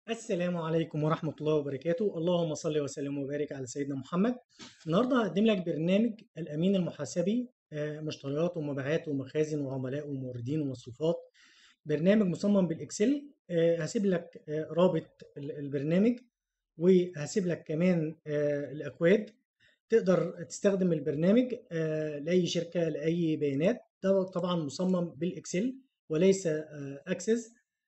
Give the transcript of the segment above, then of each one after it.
السلام عليكم ورحمة الله وبركاته. اللهم صل وسلم وبارك على سيدنا محمد. النهارده هقدم لك برنامج الأمين المحاسبي، مشتريات ومبيعات ومخازن وعملاء وموردين ومصروفات. برنامج مصمم بالإكسل. هسيب لك رابط البرنامج، وهسيب لك كمان الأكواد. تقدر تستخدم البرنامج لأي شركة لأي بيانات. ده طبعا مصمم بالإكسل وليس أكسس.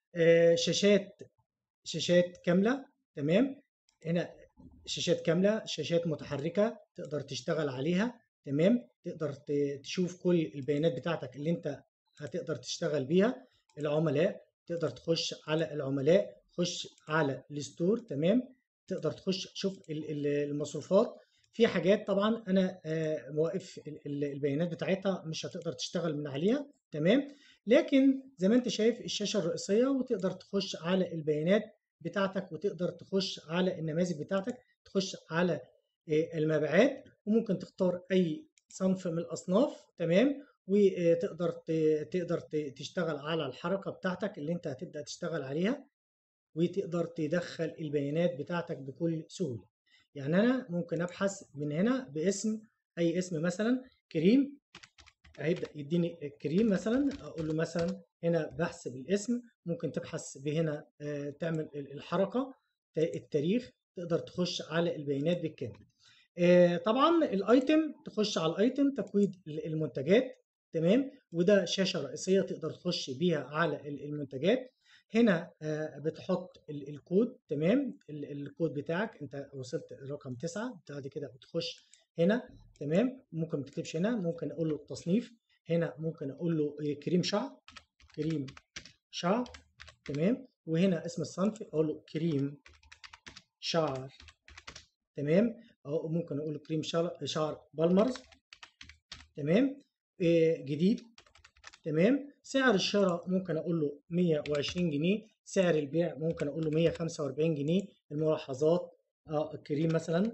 شاشات كاملة. تمام. هنا شاشات كاملة، شاشات متحركة تقدر تشتغل عليها. تمام. تقدر تشوف كل البيانات بتاعتك اللي انت هتقدر تشتغل بيها. العملاء، تقدر تخش على العملاء، تخش على الستور. تمام. تقدر تخش تشوف المصروفات. في حاجات طبعا انا موقف البيانات بتاعتها، مش هتقدر تشتغل من عليها. تمام. لكن زي ما انت شايف الشاشة الرئيسية، وتقدر تخش على البيانات بتاعتك، وتقدر تخش على النماذج بتاعتك، تخش على المبيعات، وممكن تختار اي صنف من الاصناف. تمام. وتقدر تشتغل على الحركة بتاعتك اللي انت هتبدأ تشتغل عليها، وتقدر تدخل البيانات بتاعتك بكل سهولة. يعني انا ممكن ابحث من هنا باسم، اي اسم مثلا كريم. هيبدأ يديني كريم مثلا، اقول له مثلا هنا بحث بالاسم. ممكن تبحث بهنا، تعمل الحركة، التاريخ. تقدر تخش على البيانات بالكامل. طبعا الايتم، تخش على الايتم تكويد المنتجات. تمام. وده شاشة رئيسية تقدر تخش بيها على المنتجات. هنا بتحط الكود. تمام. الكود بتاعك انت وصلت رقم 9، بعد كده بتخش هنا. تمام. ممكن ما تكتبش هنا، ممكن اقول له التصنيف. هنا ممكن اقول له كريم شعر، كريم شعر. تمام. وهنا اسم الصنف اقول له كريم شعر. تمام. او ممكن اقول له كريم شعر بالمرز. تمام. جديد. تمام. سعر الشراء ممكن اقول له 120 جنيه. سعر البيع ممكن اقول له 145 جنيه. الملاحظات، الكريم مثلا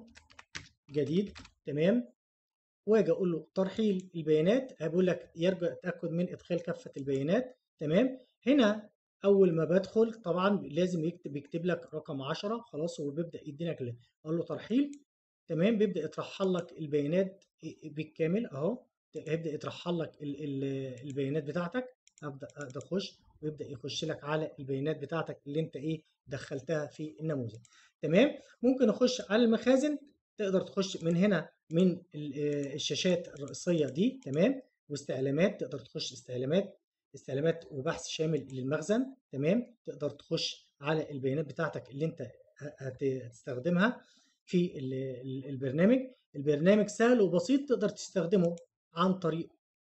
جديد. تمام. واجي اقول له ترحيل البيانات، هيقول لك يرجى التاكد من ادخال كافه البيانات. تمام. هنا اول ما بدخل طبعا لازم يكتب لك رقم 10. خلاص هو بيبدا يدي لك اقول له ترحيل. تمام. بيبدا يطرحل لك البيانات بالكامل اهو. هيبدا يطرحل لك البيانات بتاعتك. ابدا اخش، ويبدا يخش لك على البيانات بتاعتك اللي انت دخلتها في النموذج. تمام. ممكن اخش على المخازن. تقدر تخش من هنا من الشاشات الرئيسيه دي. تمام. واستعلامات، تقدر تخش استعلامات وبحث شامل للمخزن. تمام. تقدر تخش على البيانات بتاعتك اللي انت هتستخدمها في البرنامج. البرنامج سهل وبسيط، تقدر تستخدمه عن طريق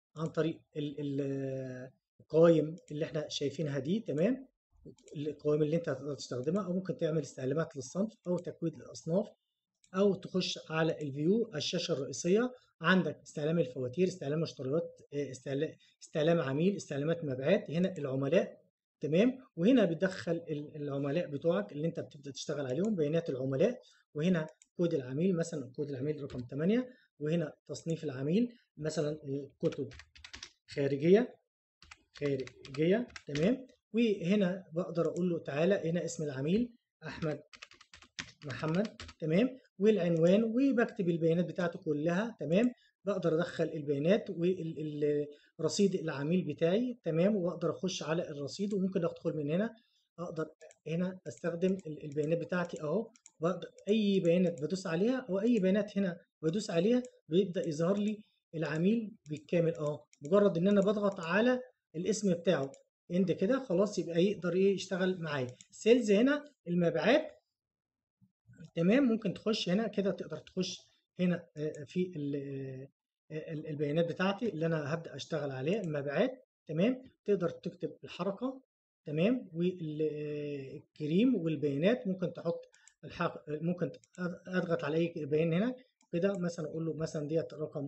القوائم اللي احنا شايفينها دي. تمام. القوائم اللي انت هتقدر تستخدمها، او ممكن تعمل استعلامات للصنف او تكويد الاصناف، او تخش على الفيو الشاشه الرئيسيه. عندك استعلام الفواتير، استعلام مشتريات، استعلام عميل، استعلامات مبيعات. هنا العملاء. تمام. وهنا بتدخل العملاء بتوعك اللي انت بتبدا تشتغل عليهم، بيانات العملاء. وهنا كود العميل، مثلا كود العميل رقم 8. وهنا تصنيف العميل، مثلا كتب خارجيه، خارجيه. تمام. وهنا بقدر اقول له تعالى هنا اسم العميل احمد محمد. تمام. والعنوان، وبكتب البيانات بتاعته كلها. تمام. بقدر ادخل البيانات ورصيد العميل بتاعي. تمام. واقدر اخش على الرصيد، وممكن ادخل من هنا. اقدر هنا استخدم البيانات بتاعتي اهو. بقدر اي بيانات بدوس عليها، او اي بيانات هنا بدوس عليها، بيبدأ يظهر لي العميل بالكامل اهو. مجرد ان انا بضغط على الاسم بتاعه عند كده، خلاص يبقى يقدر يشتغل معايا. سيلز هنا المبيعات. تمام. ممكن تخش هنا كده، تقدر تخش هنا في البيانات بتاعتي اللي انا هبدأ اشتغل عليها، المبيعات. تمام. تقدر تكتب الحركة. تمام. والكريم والبيانات ممكن تحط ممكن اضغط على اي بيان هنا كده. مثلا اقول له مثلا ديت رقم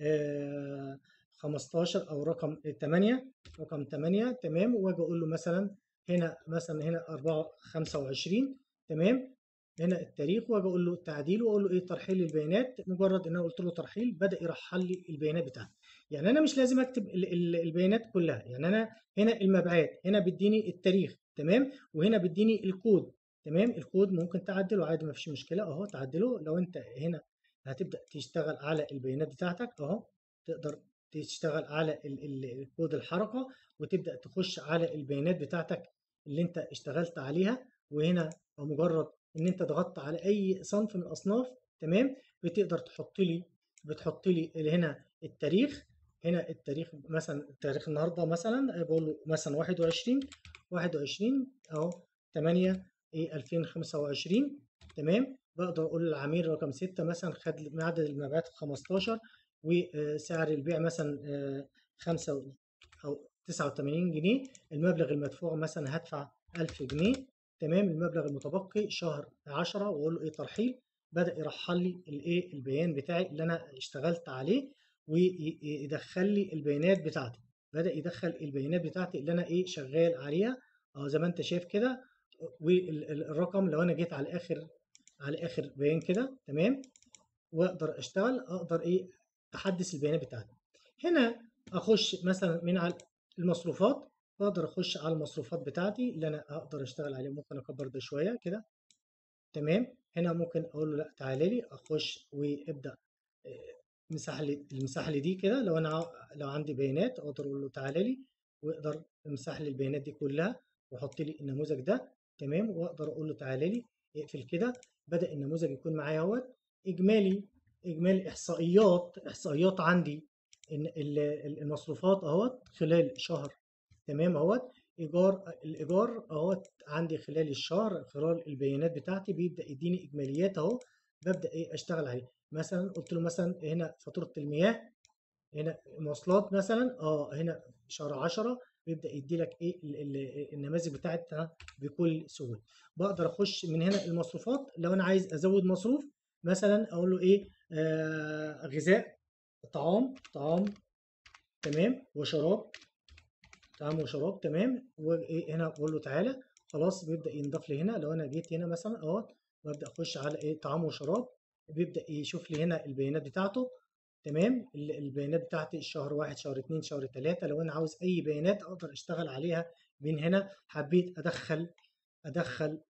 15 او رقم 8، رقم 8. تمام. واجي اقول له مثلا هنا، مثلا هنا 4 25. تمام. هنا التاريخ، واجي اقول له التعديل، واقول له ترحيل البيانات. مجرد ان انا قلت له ترحيل، بدا يرحل لي البيانات بتاعتي. يعني انا مش لازم اكتب البيانات كلها. يعني انا هنا المبيعات، هنا بيديني التاريخ. تمام. وهنا بيديني الكود. تمام. الكود ممكن تعدله عادي، ما فيش مشكله اهو، تعدله. لو انت هنا هتبدا تشتغل على البيانات بتاعتك اهو، تقدر تشتغل على كود الحركه، وتبدا تخش على البيانات بتاعتك اللي انت اشتغلت عليها. وهنا بمجرد ان انت ضغطت على اي صنف من الاصناف، تمام، بتقدر بتحط لي هنا التاريخ. هنا التاريخ مثلا، التاريخ النهارده مثلا بقول له مثلا 21 اهو 8 2025. تمام. بقدر اقول للعميل رقم 6 مثلا خد عدد المبيعات 15، وسعر البيع مثلا 5 او 89 جنيه. المبلغ المدفوع مثلا هدفع 1000 جنيه. تمام. المبلغ المتبقي شهر 10، واقول له ايه ترحيل. بدأ يرحل لي الايه البيان بتاعي اللي انا اشتغلت عليه، ويدخل لي البيانات بتاعتي. بدأ يدخل البيانات بتاعتي اللي انا ايه شغال عليها اهو زي ما انت شايف كده. والرقم لو انا جيت على اخر بيان كده، تمام، واقدر اشتغل، اقدر ايه احدث البيانات بتاعتي. هنا اخش مثلا من على المصروفات، اقدر اخش على المصروفات بتاعتي اللي انا اقدر اشتغل عليها. ممكن اكبر ده شويه كده، تمام. هنا ممكن اقول له لا تعالى لي، اخش وابدا المساحه لي دي كده. لو انا لو عندي بيانات اقدر اقول له تعالى لي، ويقدر يمسح لي البيانات دي كلها ويحط لي النموذج ده، تمام. واقدر اقول له تعالى لي اقفل كده. بدا النموذج يكون معايا اهوت. اجمالي احصائيات عندي ان المصروفات اهوت خلال شهر، تمام اهوت. الايجار اهوت عندي خلال الشهر. خلال البيانات بتاعتي بيبدا يديني اجماليات اهو، ببدا ايه اشتغل عليه. مثلا قلت له مثلا هنا فاتوره المياه، هنا مواصلات مثلا هنا شهر 10 بيبدا يدي لك ايه النماذج بتاعتها بكل سهوله. بقدر اخش من هنا المصروفات. لو انا عايز ازود مصروف مثلا اقول له ايه غذاء، طعام، تمام، وشراب، تمام. وهنا بقول له تعالى، خلاص بيبدا ينضاف لي هنا. لو انا جيت هنا مثلا اهو وابدا اخش على ايه طعام وشراب، بيبدا يشوف لي هنا البيانات بتاعته، تمام. البيانات بتاعتي شهر 1 شهر 2 شهر 3. لو انا عاوز اي بيانات اقدر اشتغل عليها من هنا. حبيت ادخل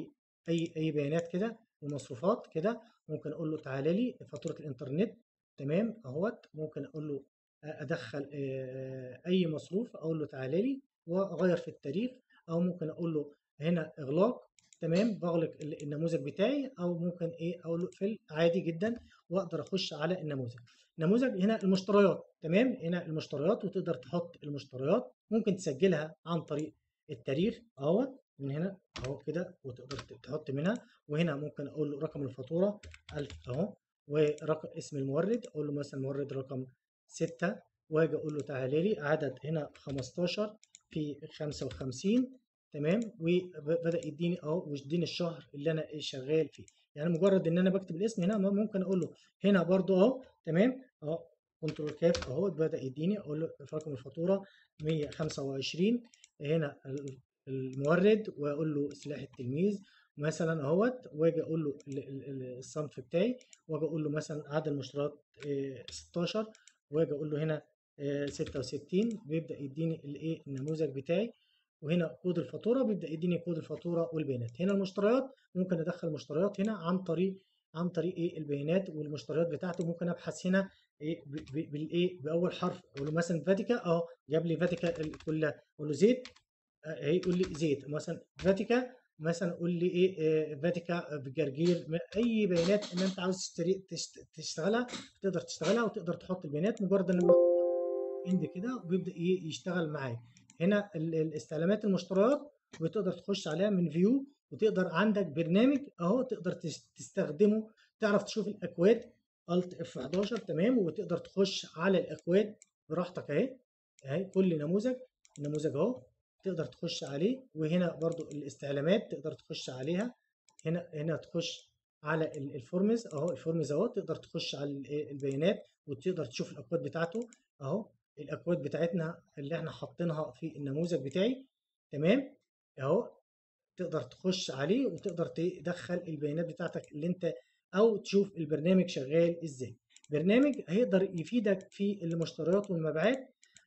اي بيانات كده ومصروفات كده، ممكن اقول له تعالى لي فاتوره الانترنت، تمام اهوت. ممكن اقول له ادخل اي مصروف، اقول له تعالى لي واغير في التاريخ. او ممكن اقول له هنا اغلاق، تمام، بغلق النموذج بتاعي. او ممكن ايه اقول له اقفل عادي جدا، واقدر اخش على النموذج هنا المشتريات، تمام. هنا المشتريات، وتقدر تحط المشتريات، ممكن تسجلها عن طريق التاريخ اهوت من هنا اهو كده، وتقدر تحط منها. وهنا ممكن اقول له رقم الفاتوره 1000 اهو، ورقم اسم المورد اقول له مثلا مورد رقم 6، واجي اقول له تعالى لي عدد هنا 15 في 55، تمام. وبدا يديني اهو، ويديني الشهر اللي انا شغال فيه. يعني مجرد ان انا بكتب الاسم هنا ممكن اقول له هنا برضو اهو، تمام اهو، كنترول كاف اهو، بدا يديني. اقول له رقم الفاتوره 125، هنا المورد، واقول له سلاح التلميذ مثلا اهوت. واجي اقول له الصنف بتاعي، واجي اقول له مثلا عدد المشتريات 16، واجي اقول له هنا 66. بيبدا يديني الايه النموذج بتاعي. وهنا كود الفاتوره بيبدا يديني كود الفاتوره والبيانات. هنا المشتريات ممكن ادخل مشتريات هنا عن طريق ايه البيانات والمشتريات بتاعته. ممكن ابحث هنا ايه بالايه باول حرف، اقول له مثلا فاتيكا جاب لي فاتيكا كلها. اقول له زيت، هيقول لي زيت مثلا فاتيكا. مثلا قول لي ايه فاتيكا بجرجير. اي بيانات ان انت عاوز تشتغلها تقدر تشتغلها، وتقدر تحط البيانات. مجرد ان اند كده وبيبدا يشتغل معايا. هنا الاستعلامات المشتريات، وتقدر تخش عليها من فيو، وتقدر عندك برنامج اهو تقدر تستخدمه، تعرف تشوف الاكواد الت اف 11، تمام. وتقدر تخش على الاكواد براحتك اهي كل النموذج اهو تقدر تخش عليه. وهنا برضو الاستعلامات تقدر تخش عليها. هنا تخش على الفورمز اهو، الفورمز اهو تقدر تخش على البيانات، وتقدر تشوف الاكواد بتاعته اهو. الاكواد بتاعتنا اللي احنا حاطينها في النموذج بتاعي، تمام اهو. تقدر تخش عليه وتقدر تدخل البيانات بتاعتك اللي انت، او تشوف البرنامج شغال ازاي. برنامج هيقدر يفيدك في المشتريات والمبيعات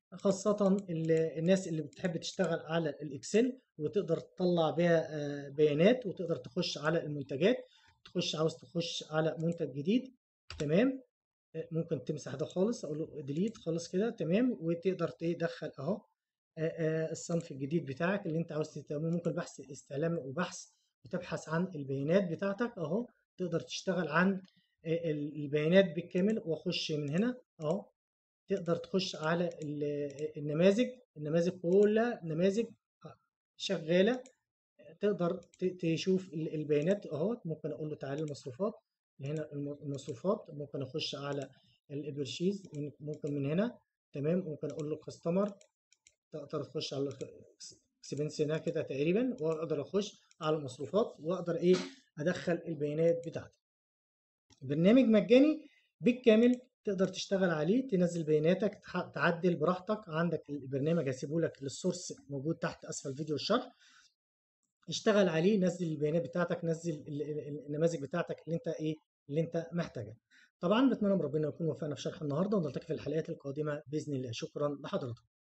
خاصة الناس اللي بتحب تشتغل على الإكسل وتقدر تطلع بيها بيانات، وتقدر تخش على المنتجات، عاوز تخش على منتج جديد. تمام. ممكن تمسح ده خالص، اقول له ديليت خالص كده. تمام. وتقدر تدخل اهو الصنف الجديد بتاعك اللي انت عاوز تعمله. ممكن بحث استعلام وبحث، وتبحث عن البيانات بتاعتك اهو. تقدر تشتغل عن البيانات بالكامل. واخش من هنا اهو. تقدر تخش على النماذج كلها، نماذج شغالة. تقدر تشوف البيانات اهو. ممكن اقول له تعالى المصروفات. هنا المصروفات. ممكن اخش على البرشيز ممكن من هنا. تمام. ممكن اقول له كاستمر. تقدر تخش على اكسبنس هنا كده تقريبا، واقدر اخش على المصروفات، واقدر ادخل البيانات بتاعتي. برنامج مجاني بالكامل، تقدر تشتغل عليه، تنزل بياناتك، تعدل براحتك. عندك البرنامج هسيبه لك للسورس موجود تحت اسفل فيديو الشرح. اشتغل عليه، نزل البيانات بتاعتك، نزل النماذج بتاعتك اللي انت محتاجها. طبعا بتمنى من ربنا يكون وفقنا في شرح النهارده، ونلتقي في الحلقات القادمه باذن الله. شكرا لحضرتك.